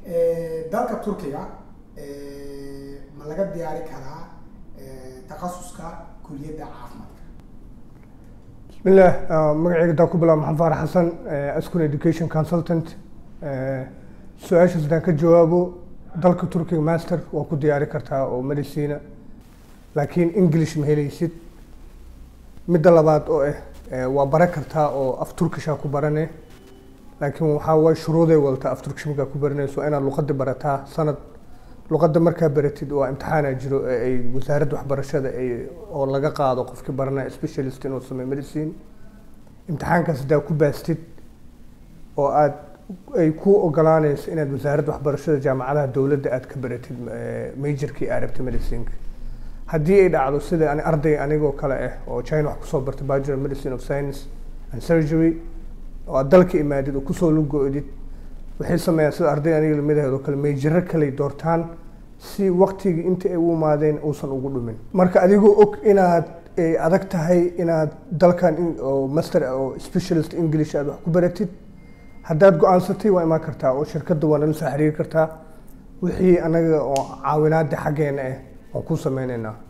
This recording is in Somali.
dalka Turkiga ma laga diyaari karaa takhasuska kulliyadda caafimaadka. بسم الله مقعد داكو بلا محمد فارح حسن اسكن education consultant سؤال سدان كجوابه دالك تركي ماستر وكو دياري كرتا او مديسينا لكن انجليش مهليسيد مد لباد او waa bara kartaa oo af Turkish ku baranay laakiin waxa way shuruuday walta af Turkish ma ku baranayso inaad luqad barataa sanad luqadda markaa baratid waa imtixaan jiro ay wasaaradda waxbarashada ay oo laga qaado qofkii baranaya specialist inuu sameeyo medicine imtixaankaas daa ku baastid oo aad ay ku ogolaanayso inaad wasaaradda waxbarashada jaamacadaha dawladda aad ka baratid majorkii arabta medicine haddii ay dhacdo sida aan arday anigoo kale ah oo China wax ku soo bartay Bachelor Medicine of Science and Surgery oo dalka imaadid oo ku soo lugoodid waxay sameeyaan sida arday aniga lamid ah oo kale major kale doortaan si waqtiga inta ay u maadeen uusan ugu dhumin marka adigoo og inaad adag tahay inaad dalkan oo master oo specialist English aad wax ku baratid haddaad go'aansatay waa iman kartaa oo shirkadda waa nala soo xiriiri kartaa wixii anaga oo caawinaad xageena ah oo ku sameeynaa